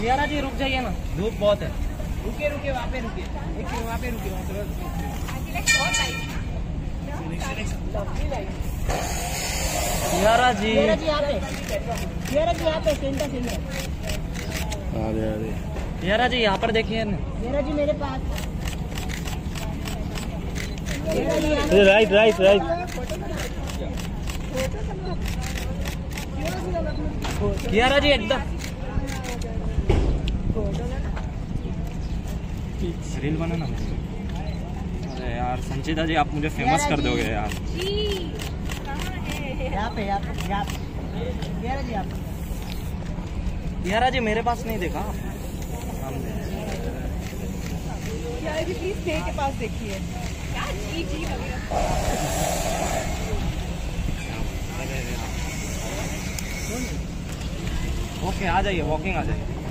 कियारा जी रुक जाइए ना, धूप बहुत है। रुके रुके वहाँ पे रुके, एक वहाँ पे रुके, वहाँ पे कियारा जी यहाँ पे, कियारा जी यहाँ पे सेंटर सेंटर। कियारा जी यहाँ पर देखिए ना। कियारा जी मेरे पास, right right right. Kiara ji एकदम रील बनाना। अरे यार संचिता जी आप मुझे फेमस कर दोगे यार। यहाँ पे कियारा जी यहाँ पे। कियारा जी मेरे पास नहीं देखा। कियारा जी प्लीज स्टे के पास देखिए। ओके आ जाइए, वॉकिंग आ जाइए।